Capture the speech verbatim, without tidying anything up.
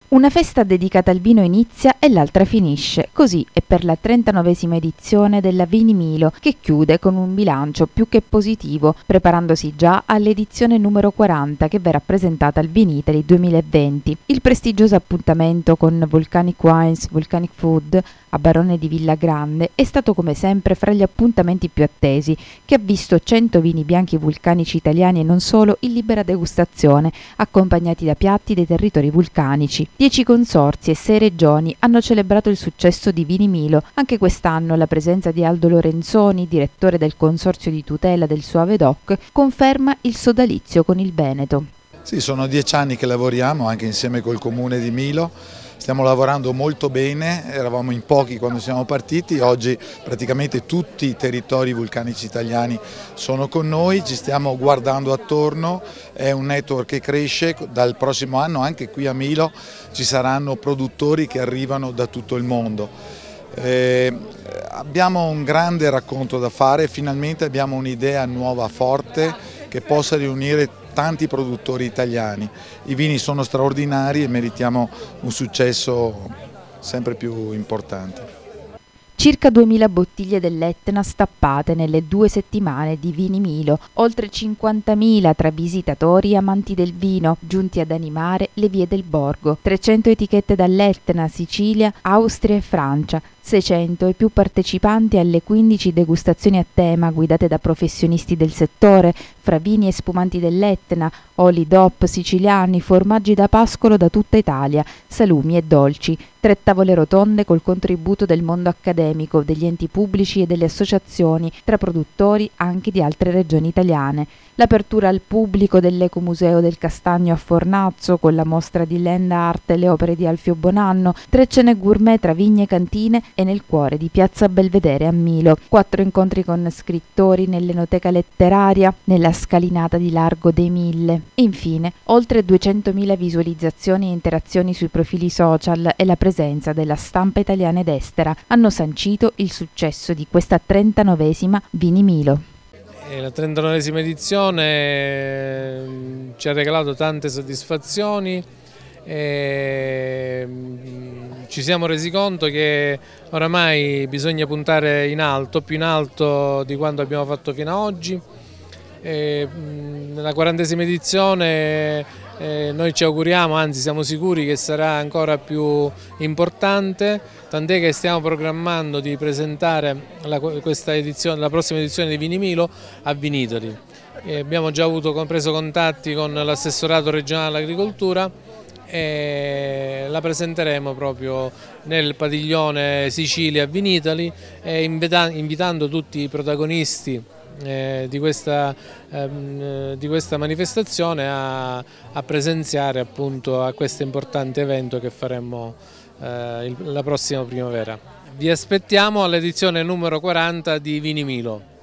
Una festa dedicata al vino inizia e l'altra finisce, così è per la trentanovesima edizione della Vini Milo, che chiude con un bilancio più che positivo, preparandosi già all'edizione numero quaranta che verrà presentata al Vinitaly duemilaventi. Il prestigioso appuntamento con Volcanic Wines, Volcanic Food a Barone di Villagrande è stato come sempre fra gli appuntamenti più attesi, che ha visto cento vini bianchi vulcanici italiani e non solo in libera degustazione, accompagnati da piatti dei territori vulcanici. Dieci consorzi e sei regioni hanno celebrato il successo di Vini Milo. Anche quest'anno la presenza di Aldo Lorenzoni, direttore del consorzio di tutela del Soave Doc, conferma il sodalizio con il Veneto. Sì, sono dieci anni che lavoriamo anche insieme col comune di Milo. Stiamo lavorando molto bene, eravamo in pochi quando siamo partiti, oggi praticamente tutti i territori vulcanici italiani sono con noi, ci stiamo guardando attorno, è un network che cresce, dal prossimo anno anche qui a Milo ci saranno produttori che arrivano da tutto il mondo. Eh, abbiamo un grande racconto da fare, finalmente abbiamo un'idea nuova, forte, che possa riunire tanti produttori italiani. I vini sono straordinari e meritiamo un successo sempre più importante. Circa duemila bottiglie dell'Etna stappate nelle due settimane di Vini Milo, oltre cinquantamila tra visitatori e amanti del vino, giunti ad animare le vie del borgo, trecento etichette dall'Etna, Sicilia, Austria e Francia, seicento e più partecipanti alle quindici degustazioni a tema guidate da professionisti del settore, fra vini e spumanti dell'Etna, oli D O P siciliani, formaggi da pascolo da tutta Italia, salumi e dolci, tre tavole rotonde col contributo del mondo accademico, degli enti pubblici e delle associazioni, tra produttori anche di altre regioni italiane. L'apertura al pubblico dell'Ecomuseo del Castagno a Fornazzo con la mostra di land art e le opere di Alfio Bonanno, tre cene gourmet tra vigne e cantine e nel cuore di Piazza Belvedere a Milo, quattro incontri con scrittori nell'Enoteca Letteraria, nella scalinata di Largo dei Mille e infine oltre duecentomila visualizzazioni e interazioni sui profili social e la presenza della stampa italiana ed estera hanno sancito il successo di questa trentanovesima Vini Milo. La trentanovesima edizione ci ha regalato tante soddisfazioni e ci siamo resi conto che oramai bisogna puntare in alto, più in alto di quanto abbiamo fatto fino ad oggi. E nella quarantesima edizione eh, noi ci auguriamo, anzi siamo sicuri che sarà ancora più importante, tant'è che stiamo programmando di presentare la, questa edizione, la prossima edizione di Vini Milo a Vinitaly. E abbiamo già avuto, preso contatti con l'assessorato regionale all'agricoltura e la presenteremo proprio nel padiglione Sicilia a Vinitaly, e invitando tutti i protagonisti Eh, di, questa, ehm, di questa manifestazione a, a presenziare appunto a questo importante evento che faremo eh, il, la prossima primavera. Vi aspettiamo all'edizione numero quaranta di Vini Milo.